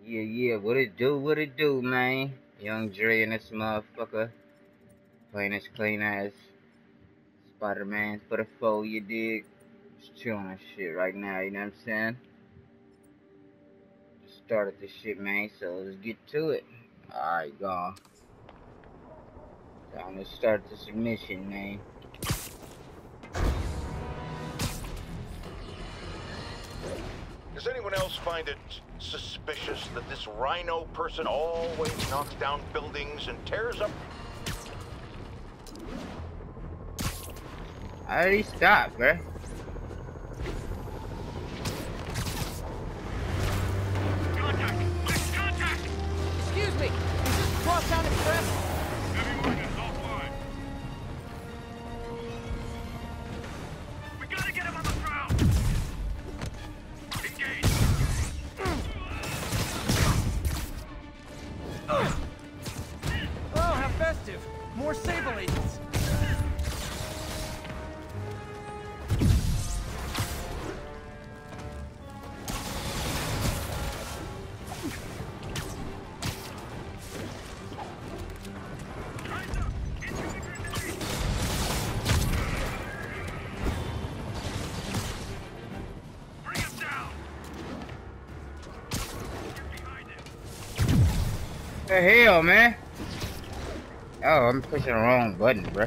Yeah, what it do, man? Young Dre and this motherfucker playing this clean ass Spider-Man for the foe, you dig? Just chilling and shit right now, you know what I'm saying? Just started this shit, man, so let's get to it. Alright, go. Time to start the submission, man. Does anyone else find it suspicious that this Rhino person always knocks down buildings and tears up? I already stopped, bruh. Contact! Excuse me, is this Crosstown Express? Everyone is offline. We gotta get him on the ground. Engage. Oh, how festive! More Sable agents! Bring him down. Get behind him. The hell, man? Oh, I'm pushing the wrong button, bruh.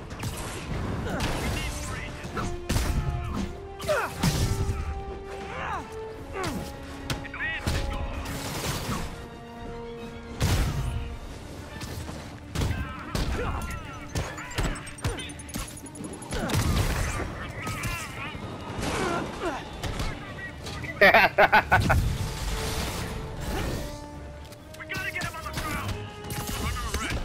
We gotta get him on the ground. Under arrest.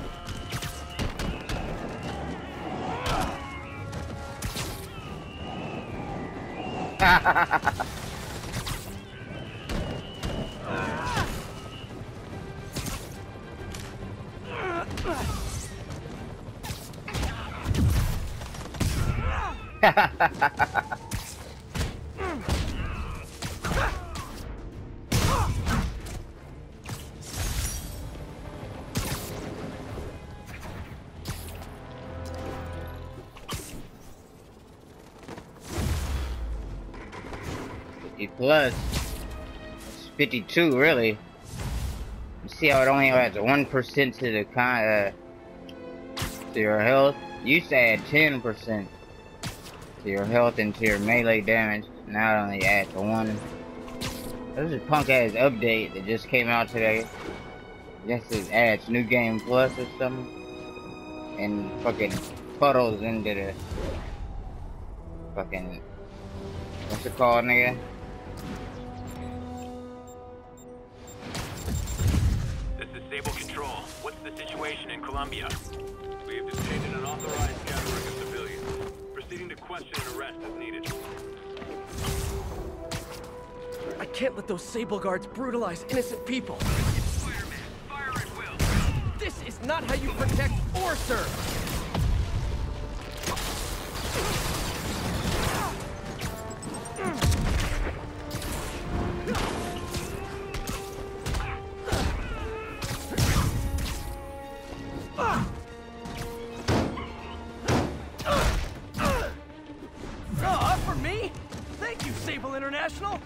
Plus, it's 52, really. You see how it only adds 1% to the to your health? You used to add 10% to your health and to your melee damage. Now it only adds 1. This is a punk ass update that just came out today. I guess it adds New Game Plus or something. And fucking puddles into the fucking, what's it called, nigga? This is Sable Control. What's the situation in Colombia? We have detained an unauthorized gathering of civilians. Proceeding to question and arrest as needed. I can't let those Sable guards brutalize innocent people! Spider-Man, fire at will. This is not how you protect or serve! Up for me? Thank you, Sable International!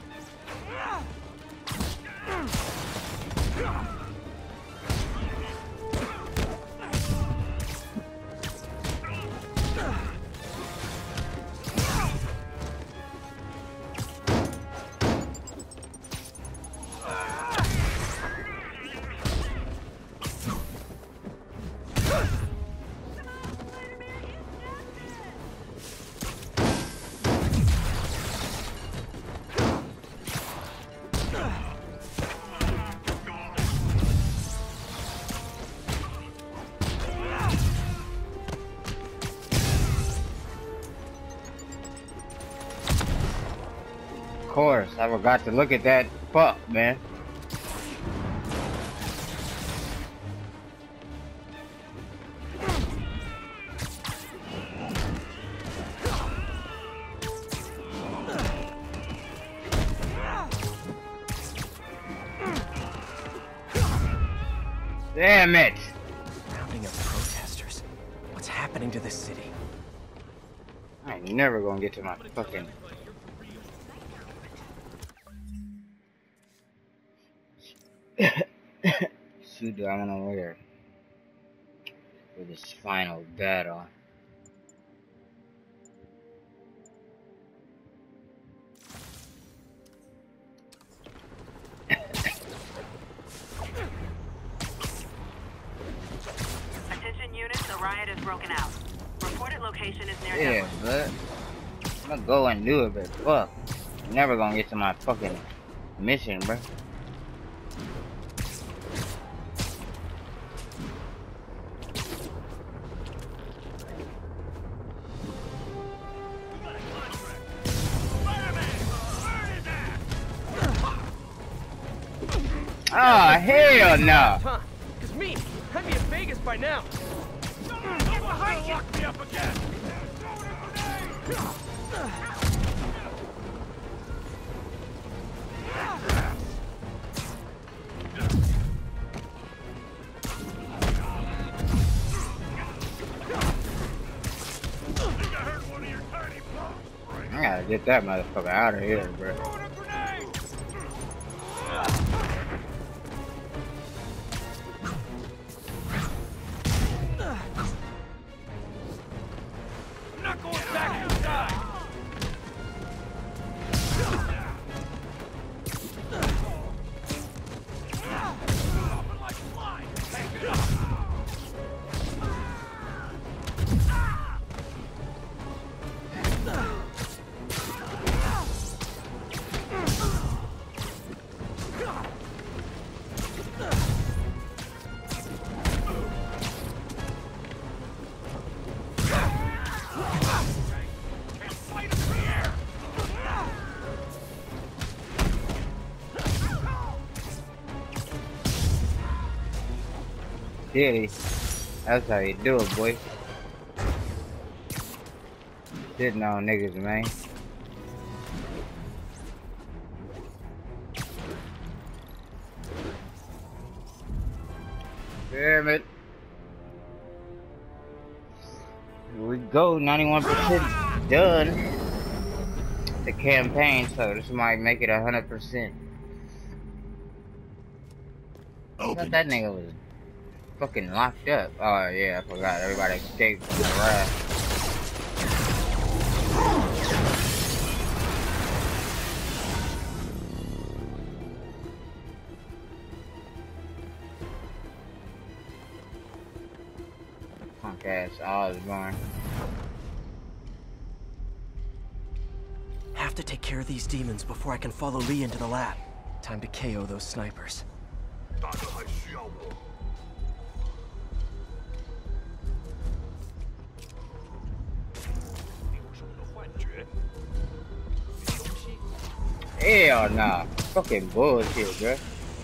Of course, I forgot to look at that. Fuck, man. Damn it! Rounding up protesters. What's happening to this city? I ain't never gonna get to my fucking... suit that I'm gonna wear for this final battle. Attention units, a riot has broken out. Reported location is near Yeah, but I'm gonna go and do it, but fuck. I'm never gonna get to my fucking mission, bro. Ah, hell no! Huh? Cause me, I'd be in Vegas by now. Lock me up again! I gotta get that motherfucker out of here, bro. I'm not going back inside! Like flies! Take it up! Clearly, that's how you do it, boy. Sitting on niggas, man. Damn it. Here we go, 91% done. The campaign, so this might make it 100%. I thought that nigga was fucking locked up. Oh yeah, I forgot. Everybody escaped from the raft. Punk ass Osborn. Have to take care of these demons before I can follow Lee into the lab. Time to KO those snipers. Hell nah. Fucking bullshit, bro.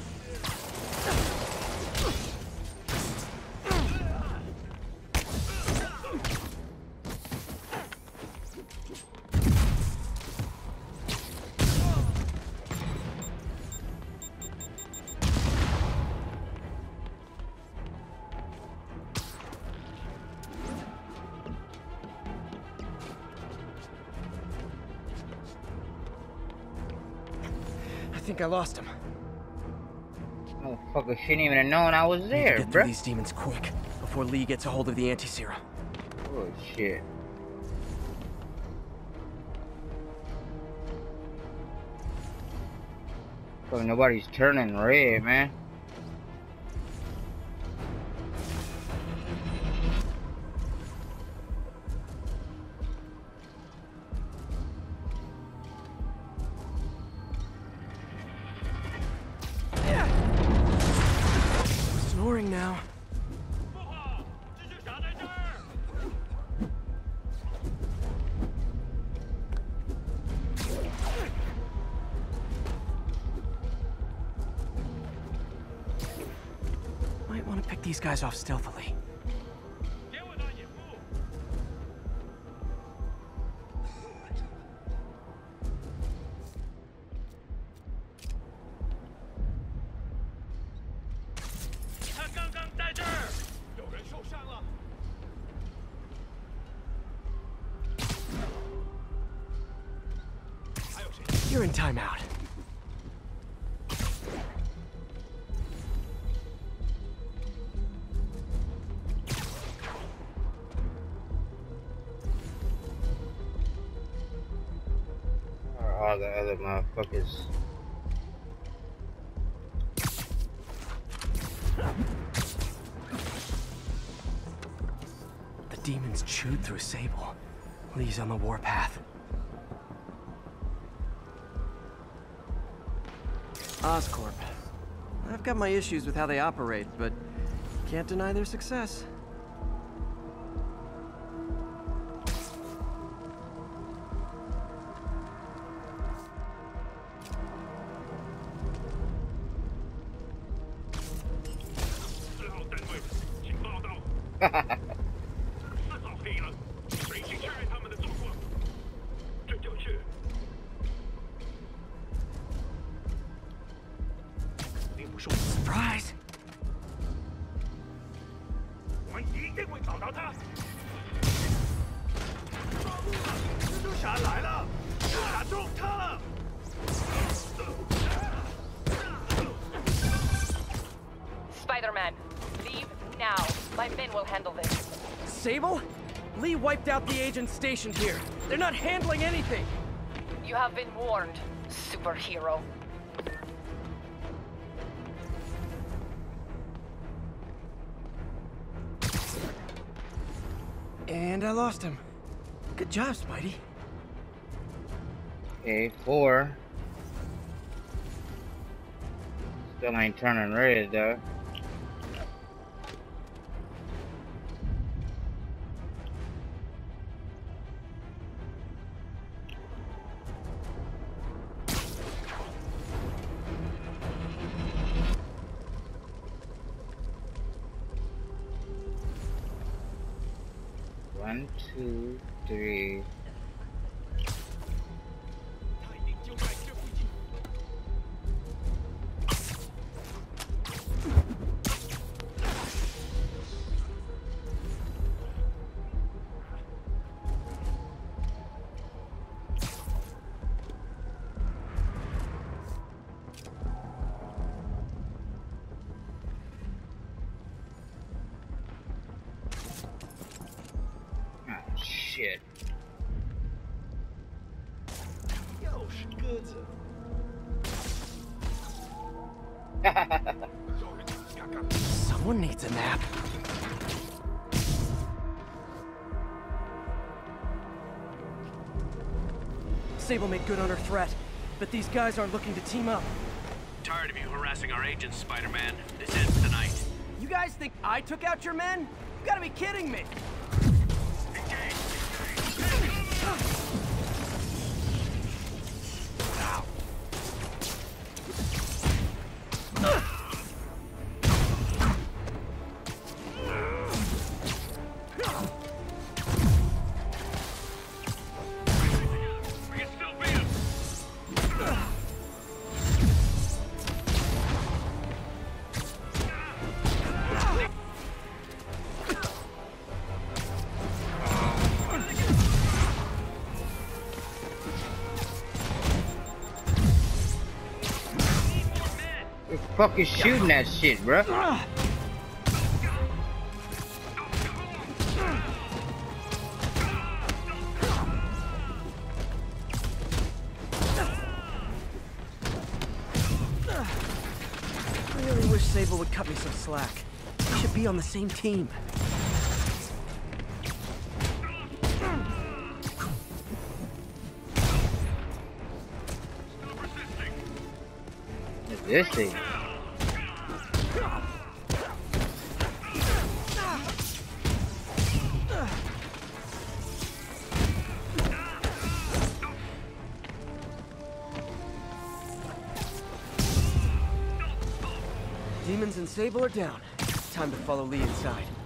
I think I lost him. Motherfucker shouldn't even have known I was Need to there, get through bro. these demons quick before Lee gets a hold of the anti-serum. Oh shit. Bro, nobody's turning red, man. Snoring now. Might want to pick these guys off stealthily. You're in timeout. Or all the other motherfuckers. The demons chewed through Sable. Lee's on the warpath. Oscorp. I've got my issues with how they operate, but can't deny their success. Surprise! 我们一定会找到他。蜘蛛侠来了，打中他了。 Spider-Man, leave now. My men will handle this. Sable? Lee wiped out the agents stationed here. They're not handling anything. You have been warned, superhero. And I lost him. Good job, Spidey. Okay, 4. Still ain't turning red though. One, two, three. Shit. Someone needs a nap. Sable made good on her threat, but these guys aren't looking to team up. Tired of you harassing our agents, Spider-Man. This ends tonight. You guys think I took out your men? You gotta be kidding me! Who the fuck is shooting that shit, bruh? I really wish Sable would cut me some slack. We should be on the same team. This thing. Demons and Sable are down. Time to follow Lee inside.